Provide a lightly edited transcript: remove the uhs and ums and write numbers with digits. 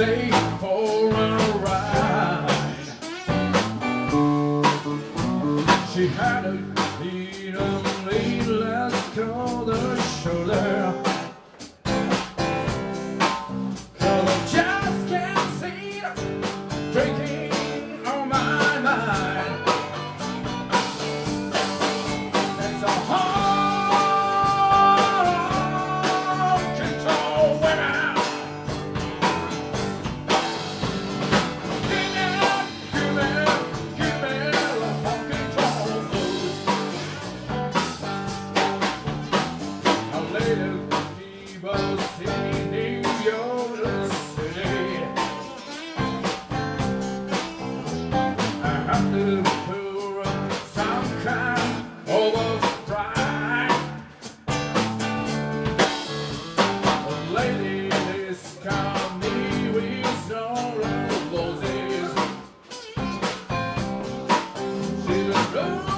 take for a ride. She had a little needless call the shoulder. Cause I just can't see it drinking on my mind. It's a honky tonk women. Give me the honky tonk blues. Our lady people singing New York City. I have to pour some kind of a pride. But lady, this company with all the roses. She's a